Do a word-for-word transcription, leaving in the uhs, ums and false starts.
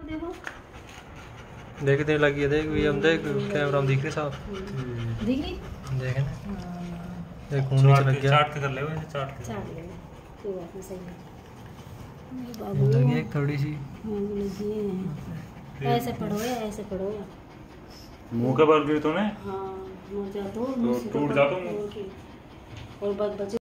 देखो देखने लगी है। देख भी हम देख कैमरा में दिख रही साफ दिख रही देखे ना। देख खून नीचे लग गया। चाट के कर ले वो चाट के चाट ले कोई बात नहीं सही है बाबू लगी एक थोड़ी सी लगी है। ऐसे पढ़ो या ऐसे पढ़ो मुंह के बल गिरी तूने हाँ मुंह जा तो टूट जा तो और बच बचे